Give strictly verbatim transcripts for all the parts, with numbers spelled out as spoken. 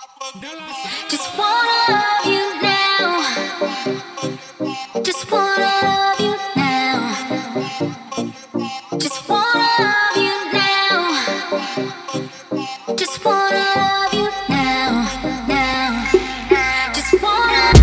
Just wanna love you now. Just wanna love you now. Just wanna love you now. Just wanna love you now, now. Just wanna.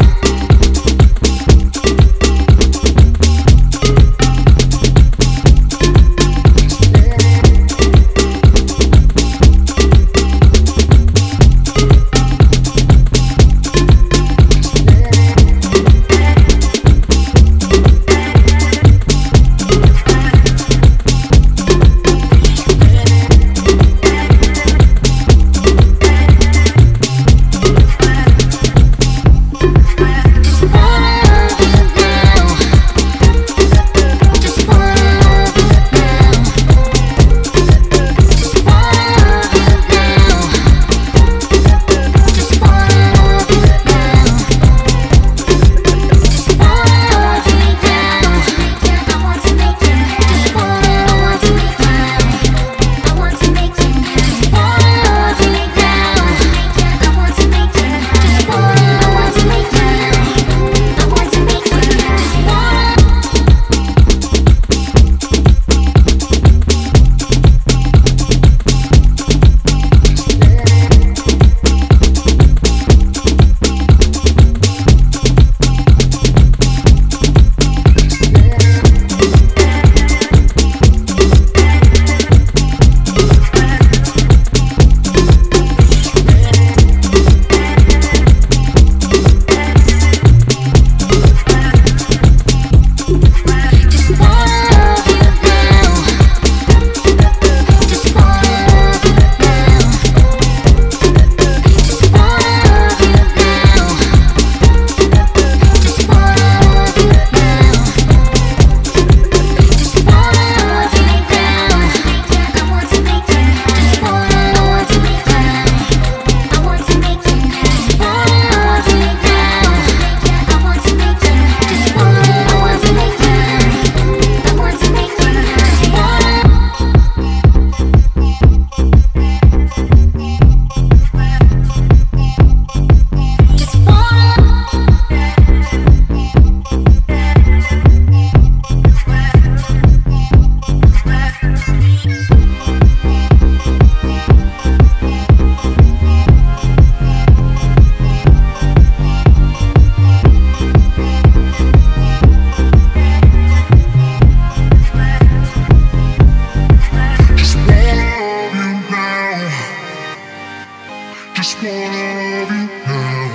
Just wanna love you now.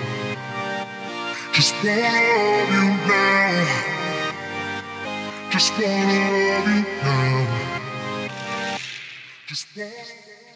Just wanna love you now. Just wanna love you now. Just wanna